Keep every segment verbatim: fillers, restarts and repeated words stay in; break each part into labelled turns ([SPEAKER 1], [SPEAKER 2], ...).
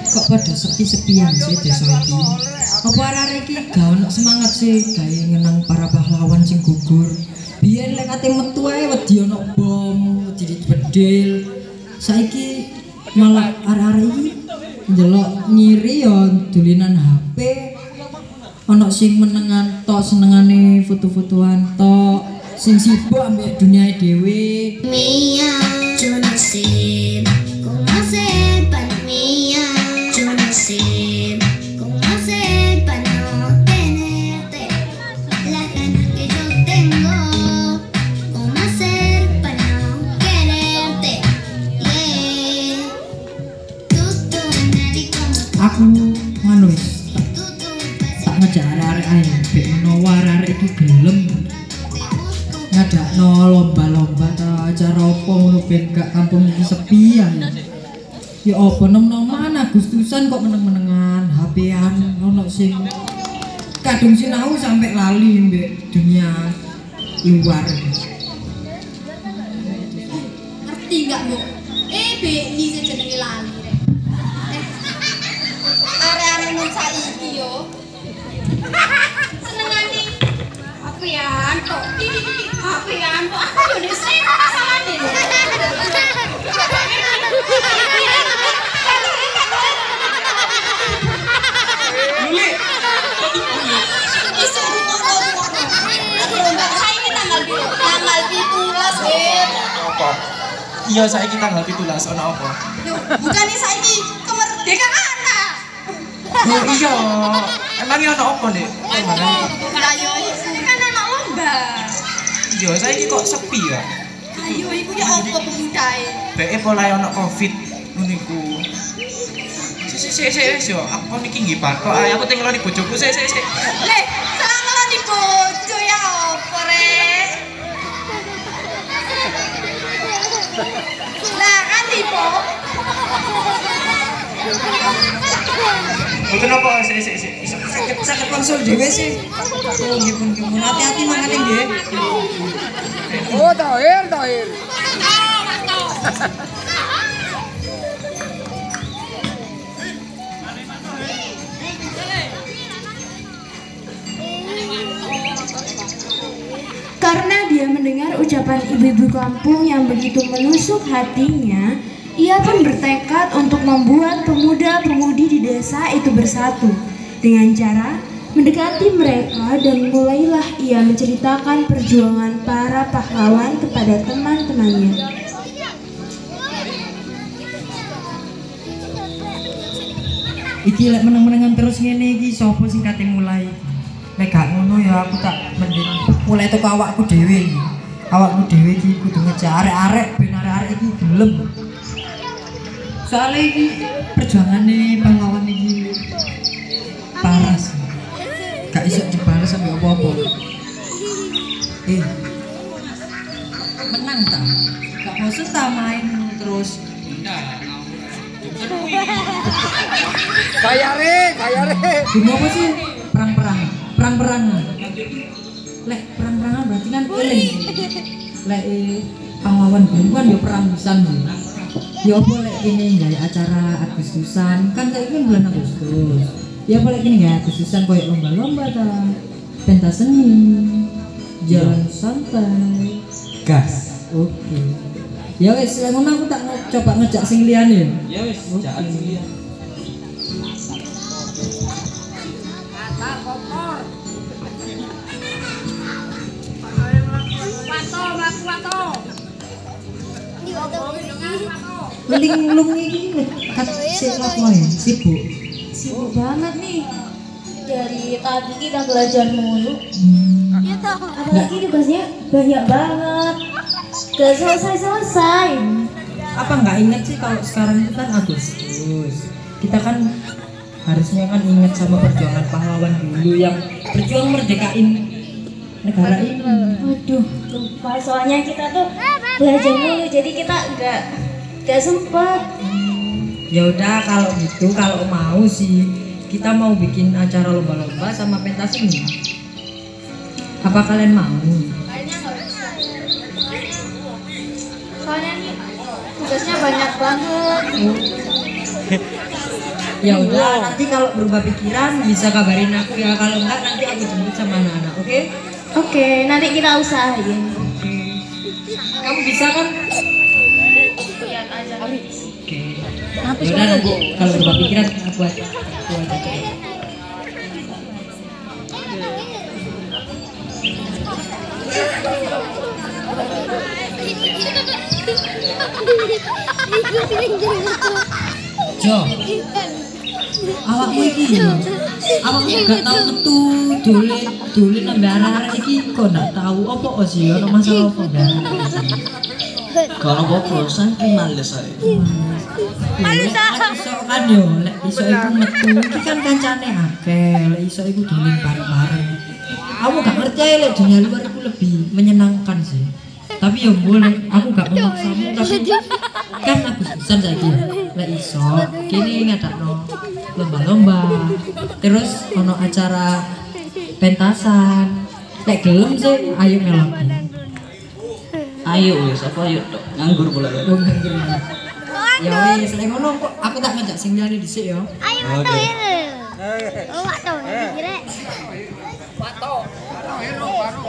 [SPEAKER 1] kok pada sepi-sepian sih desa iki. Apa arek iki gak ono semangat sih gawe ngenang para pahlawan sing gugur. Biyen lek ate metu ae wedi ono bom, wedi bedil. Saiki malah arek-arek iki ndelok nyiri ya dulinan H P. Ono sing menengan tok senengane foto-fotoan tok, sing sibuk ambek dunia dhewe.
[SPEAKER 2] Mia, yo no sé cómo hacer para mía, yo no sé cómo hacer para no tenerte las ganas que yo tengo, cómo hacer para no quererte, yeah. Tú, tú, nadie como tú.
[SPEAKER 1] Aku ngono wis tak ngajak arek-arek ae ben menawa arek iki gelem ngadakno lomba-lomba ta acara apa ngono ben gak kampung iki sepi ya. Ya apa nom-noman Agustusan kok meneng-menengan H P-an ono sing kadung sinau sampai lali mbek dunia luar.
[SPEAKER 3] Ngerti gak, Bu? Eh, B I sing jenenge lali rek. Eh. Are-are nun saiki yo. Senengane apian kok. Apian kok aku yo nek sing masalahne.
[SPEAKER 4] Luli.
[SPEAKER 3] Disuruh ngono-ngono. Saiki tanggal tanggal pitulas, Ben.
[SPEAKER 4] Apa? Iya saiki tanggal pitulas ono apa?
[SPEAKER 3] Yo, bukannya saiki kemerdekaan ta?
[SPEAKER 4] Oh iya. Emangnya ono apa, Nek?
[SPEAKER 3] Lah yo iki kan ana lomba.
[SPEAKER 4] Iya saiki kok sepi ya.
[SPEAKER 3] Ayo iku ya apa pemudae?
[SPEAKER 4] Beke polahe ono Covid ngono iku. Sik sik sik wis yo, aku niki nggih batok ae aku tinggal di bojoku sik sik sik.
[SPEAKER 3] Leh, salah ngeloni bojo ya apa rek? Lah kan tipe.
[SPEAKER 4] Mboten apa sik sik sik.
[SPEAKER 1] Sakit sakit konsul dhewe sih. Oh nggih pun nggih. Hati-hati mangane nggih.
[SPEAKER 5] Oh, Tahir, Tahir.
[SPEAKER 6] Karena dia mendengar ucapan ibu-ibu kampung yang begitu menusuk hatinya, ia pun bertekad untuk membuat pemuda-pemudi di desa itu bersatu dengan cara mendekati mereka, dan mulailah ia menceritakan perjuangan para pahlawan kepada teman-temannya.
[SPEAKER 1] Iki lek meneng-menengan terus ngene iki sapa sing kate mulai? Lek gak ngono ya aku tak mending mulai teko awakku dhewe iki. Awakku dhewe iki kudu ngejak arek-arek ben arek-arek iki gelem. Soale iki perjuangane pahlawan iki paras. Gak iso dibalas sampe apa-apa. Eh. Menang ta? Gak bosen ta main terus?
[SPEAKER 5] Bayare, bayare.
[SPEAKER 1] Gimana apa sih? Perang-perang, perang-perang. Lek perang-perangan berarti kan eling. Lek pahlawan dulu kan ya perang pisan. Ya apa lek kene gawe acara Agustusan, kan saiki kan bulan Agustus. Ya apa lek kene gawe Agustusan koyo lomba-lomba ta. Pentas seni. Jalan santai. Gas. Oke. Ya wis, lek ngono aku tak coba ngejak sing liyane.
[SPEAKER 4] Ya wis, jangan sing liya.
[SPEAKER 1] Linglung iki kat sik lakoe sibuk.
[SPEAKER 6] Sibuk banget nih. Dari tadi kita belajar mulu.
[SPEAKER 1] Hmm.
[SPEAKER 6] Apalagi tugasnya banyak banget. Gak selesai-selesai.
[SPEAKER 1] Apa nggak ingat sih kalau sekarang itu kan Agustus. Kita kan harusnya kan ingat sama perjuangan pahlawan dulu yang berjuang merdekain negara ini.
[SPEAKER 6] Waduh, lupa soalnya kita tuh belajar mulu, jadi kita nggak nggak sempet.
[SPEAKER 1] Ya udah kalau gitu, kalau mau sih kita mau bikin acara lomba-lomba sama pentas ini. Apa kalian mau?
[SPEAKER 6] Soalnya nih tugasnya banyak banget.
[SPEAKER 1] Ya udah, nanti kalau berubah pikiran bisa kabarin aku ya. Kalau enggak nanti aku jemput sama anak-anak, oke?
[SPEAKER 6] Oke, nanti kita usahain.
[SPEAKER 1] Kamu bisa kan? Oke. Ya udah nanti kalau berubah pikiran aku aja. Aku aja. Jo, awakmu iki yo. Awakmu gak tau metu dolen dolen nang arek-arek iki kok ndak tahu apa kok sih ono masalah apa enggak.
[SPEAKER 7] Kalau apa saking males ae.
[SPEAKER 1] Males iso kan yo, lek iso iku metu iki kan kancane akeh, lek iso iku dolen bareng-bareng. Aku gak ngerti lek dunia luar itu lebih menyenangkan sih. Tapi ya boleh, aku gak memaksamu tapi kan aku susah saiki. Lek iso, kini ngadakno lomba-lomba. Terus ono acara pentasan. Lek gelem sih ayo melok.
[SPEAKER 7] Ayo wis apa ayo tok nganggur pula ya.
[SPEAKER 1] Oh, nganggur. Ya wis, lek ngono kok aku tak ngajak sing liyane dhisik ya.
[SPEAKER 2] Ayo Wato Hero. Oh Wato, kira.
[SPEAKER 5] Wato. Wato Hero baru.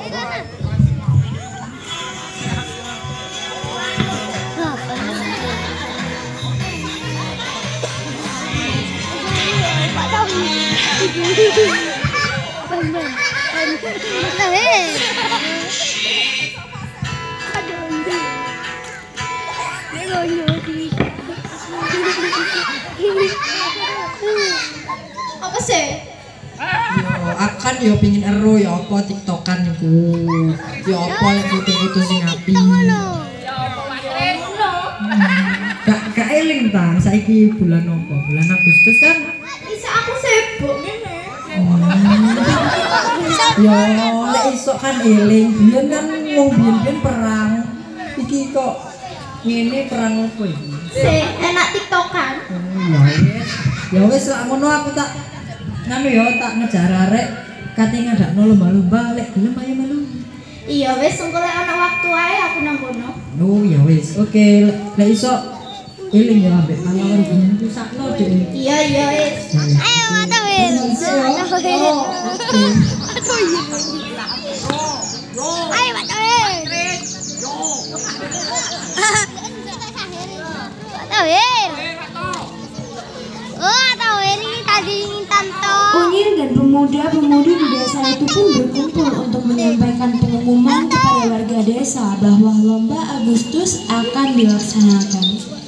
[SPEAKER 3] Apa sih?
[SPEAKER 1] Yo, akan yo pingin ero ya apa tiktokan niku. Ya apa lek foto-foto sing apik. Gak gak eling ta saiki bulan apa? Bulan Agustus kan?
[SPEAKER 3] Bisa aku sibuk ngene.
[SPEAKER 1] Yo lek iso kan eling, biyen kan wong biyen-biyen perang. Iki kok ngene perang apa iki?
[SPEAKER 3] Si enak tiktokan.
[SPEAKER 1] Oh, ya wis. Ya wis lak ngono aku tak nganu ya tak ngejar arek kate ngadakno lomba-lomba lek gelem ayo melu.
[SPEAKER 3] Iya wis engko lek ana waktu ae aku nang kono.
[SPEAKER 1] Oh ya wis. Oke, lek iso eling ya ambek pahlawan biyen ku sakno dek.
[SPEAKER 3] Iya iya wis.
[SPEAKER 2] Ayo Wato Hero. Wato Hero. Wato Hero. Ayo Wato Hero. Wato Hero. Oh Wato Hero ini tadi Tanto.
[SPEAKER 6] Unyil dan pemuda-pemudi di desa itu pun berkumpul untuk menyampaikan pengumuman kepada warga desa bahwa lomba Agustus akan dilaksanakan.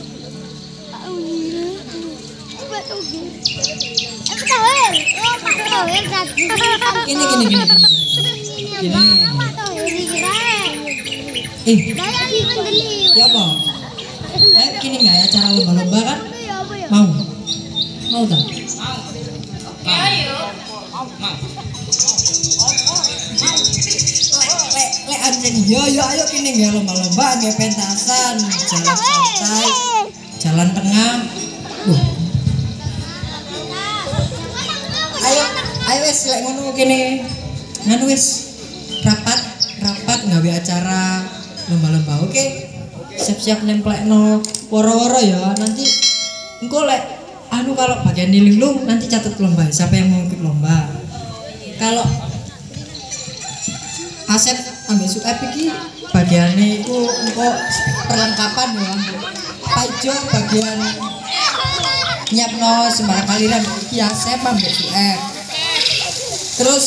[SPEAKER 1] Gini gini gini gini. Gini. Eh, ya apa? Eh, gini nggak ya cara lomba-lomba kan? Mau? Mau tak? Lek lek anjing yo yo ayo kini nggak lomba-lomba nggak pentasan jalan santai jalan tengah. Uh. Ayo ayo wes lek ngono kene nganu wes rapat rapat nggawe acara lomba-lomba oke siap-siap nemplekno woro-woro ya nanti engko lek anu kalau bagian niling lu nanti catat lomba siapa yang mau ikut lomba kalau Asep ambil Suep iki bagiannya itu engko perlengkapan ya Pak Jo bagian nyiapno sembarang aliran iki Asep ambil Suep terus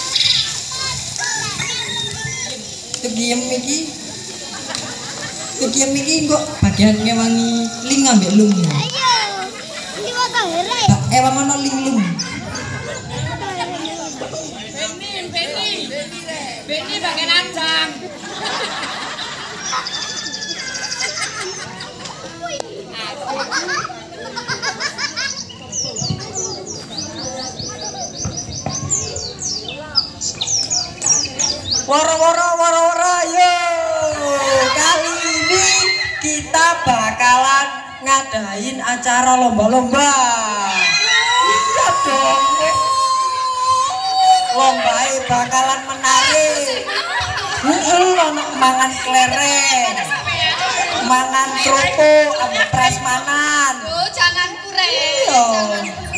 [SPEAKER 1] tegiem iki tegiem iki kok bagian ngewangi ling ambek lung eh wang ono ling lung
[SPEAKER 5] Beni bagian ajang.
[SPEAKER 1] Woro-woro woro-woro yo kali ini kita bakalan ngadain acara lomba-lomba iya dong lomba bakalan menarik heeh ono mangan klereng mangan kerupuk ambek prasmanan
[SPEAKER 3] Oh, jangan kurang.
[SPEAKER 1] iya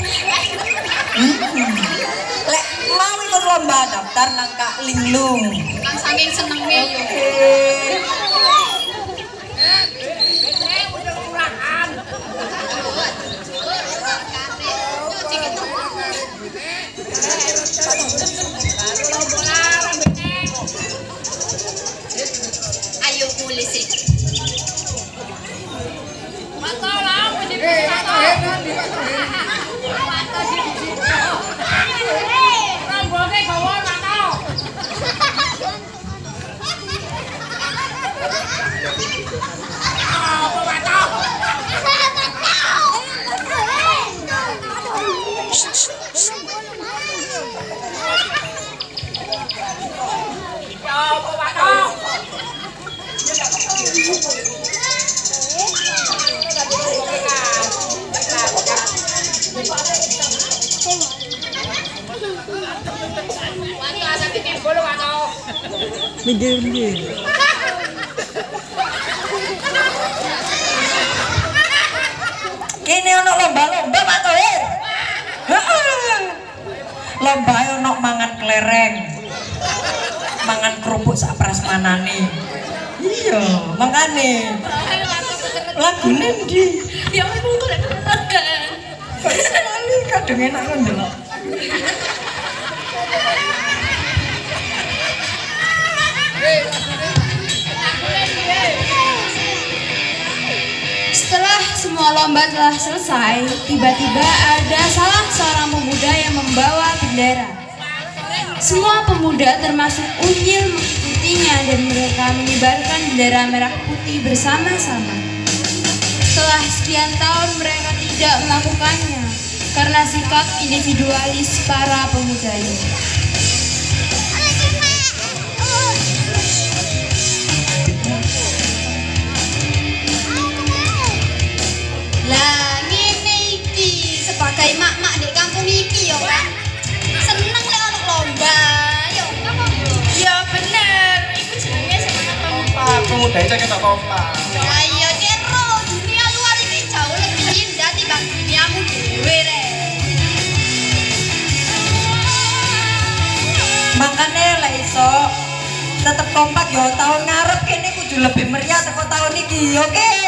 [SPEAKER 1] daftar nang Kak Linglung.
[SPEAKER 3] Kan saking senengnya yo. Ayo mulai sih.
[SPEAKER 1] Minggir, minggir. Ini ono lomba-lomba Pak Tohir. Lomba ono mangan kelereng, mangan kerupuk sak prasmanane. Iya, mangane. Lagune ndi?
[SPEAKER 3] Ya ampun kok lek makan.
[SPEAKER 1] Kok sekali kadang enak ndelok.
[SPEAKER 6] Setelah semua lomba telah selesai, tiba-tiba ada salah seorang pemuda yang membawa bendera. Semua pemuda termasuk Unyil mengikutinya dan mereka mengibarkan bendera merah putih bersama-sama. Setelah sekian tahun mereka tidak melakukannya karena sikap individualis para pemudanya.
[SPEAKER 3] Lah ngene iki sebagai mak-mak di kampung iki yo kan. Seneng lek ono lomba. Yo, ya bener. Iku jenenge semangat pemuda.
[SPEAKER 4] Pemuda itu kita kompak.
[SPEAKER 3] Lah iya kero dunia luar iki jauh lebih indah timbang duniamu dhewe rek.
[SPEAKER 1] Makane lek iso tetep kompak yo tahun ngarep kene kudu lebih meriah teko tahun iki, oke?